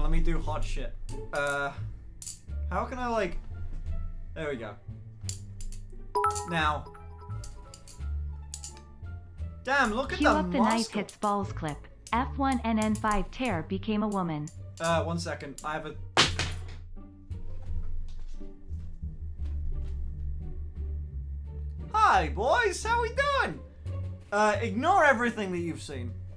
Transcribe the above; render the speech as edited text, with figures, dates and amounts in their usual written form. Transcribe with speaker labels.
Speaker 1: let me do hot shit. How can I, like... There we go. Now. Damn, look at
Speaker 2: Cue
Speaker 1: the
Speaker 2: up the knife
Speaker 1: muscle.
Speaker 2: hits balls clip. F1NN5 tear became a woman.
Speaker 1: 1 second. I have a... Hi, boys. How we doing? Ignore everything that you've seen.